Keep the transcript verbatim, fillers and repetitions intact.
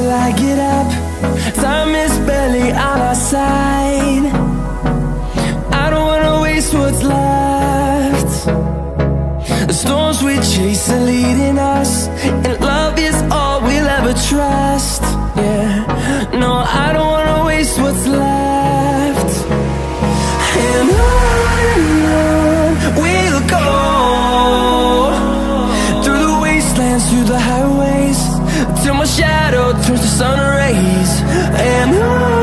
till I get up. Time is barely on our side. I don't wanna waste what's left. The storms we chase are leading us, and love is all we'll ever trust. Yeah, no, I don't wanna waste what's left. And on and on we'll go, through the wastelands, through the highways, till my shadow turns to sun rays. And on